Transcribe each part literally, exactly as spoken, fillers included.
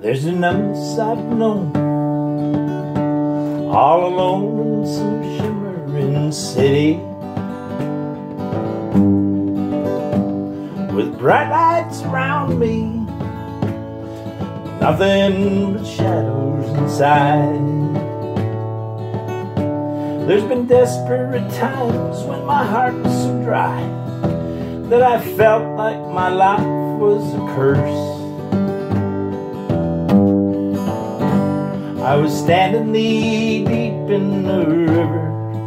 There's a numbness I've known, all alone in some shimmering city, with bright lights around me, nothing but shadows inside. There's been desperate times when my heart was so dry that I felt like my life was a curse. I was standing knee deep in the river,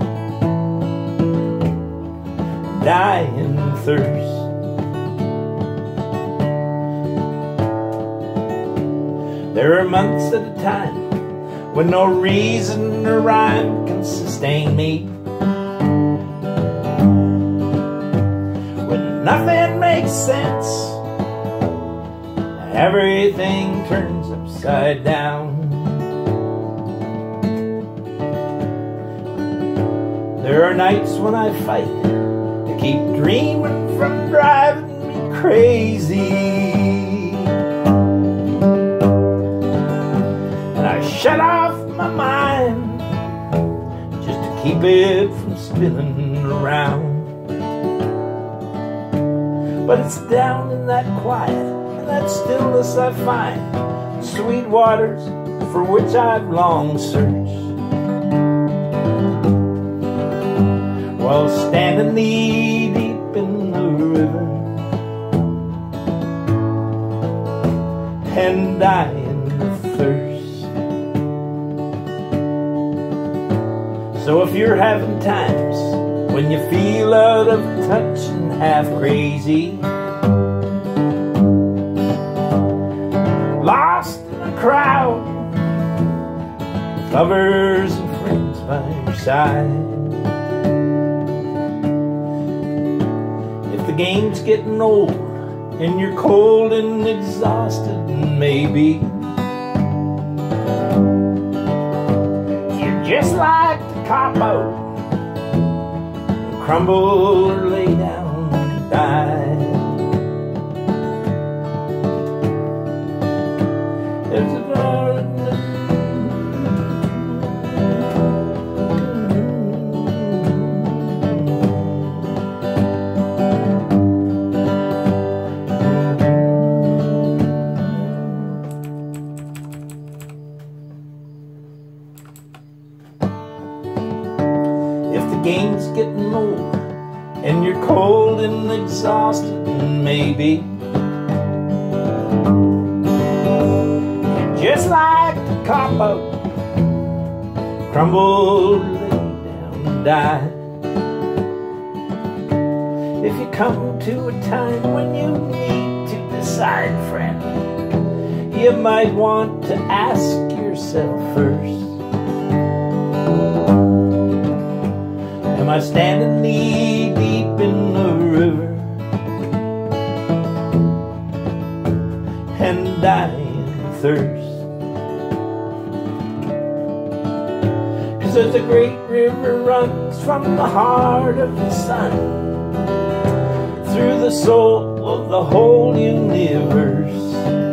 dying of thirst. There are months at a time when no reason or rhyme can sustain me, when nothing makes sense, everything turns upside down. There are nights when I fight to keep dreaming from driving me crazy, and I shut off my mind just to keep it from spinning around. But it's down in that quiet and that stillness I find sweet waters for which I've long searched. While standing knee deep in the river and dying of thirst. So if you're having times when you feel out of touch and half crazy, lost in a crowd, lovers and friends by your side, the game's getting old and you're cold and exhausted, and maybe you're just like the cop-out, crumble or lay down and die. There's a game's getting old and you're cold and exhausted, and maybe you're just like the cop-out, crumble, lay down and die. If you come to a time when you need to decide, friend, you might want to ask yourself first, am I standing knee deep in the river and dying of thirst? 'Cause there's a great river runs from the heart of the sun through the soul of the whole universe,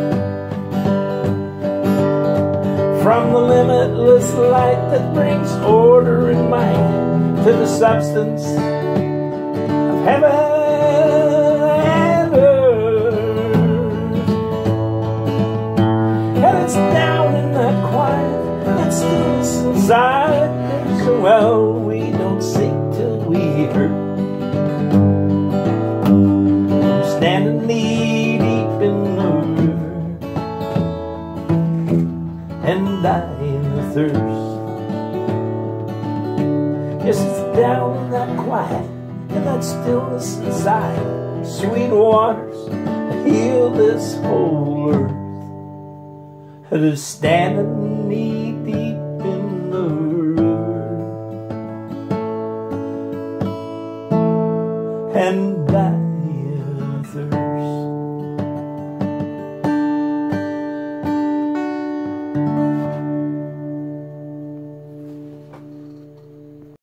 from the limitless light that brings order and might to the substance of heaven and earth. And it's down in that quiet, that stillness inside, there's a well we don't seek till we hurt. I'm standing knee deep in the river and dying of thirst. Yes, it's down in that quiet and that stillness inside, sweet waters that heal this whole earth, that is standing knee deep in the river and dying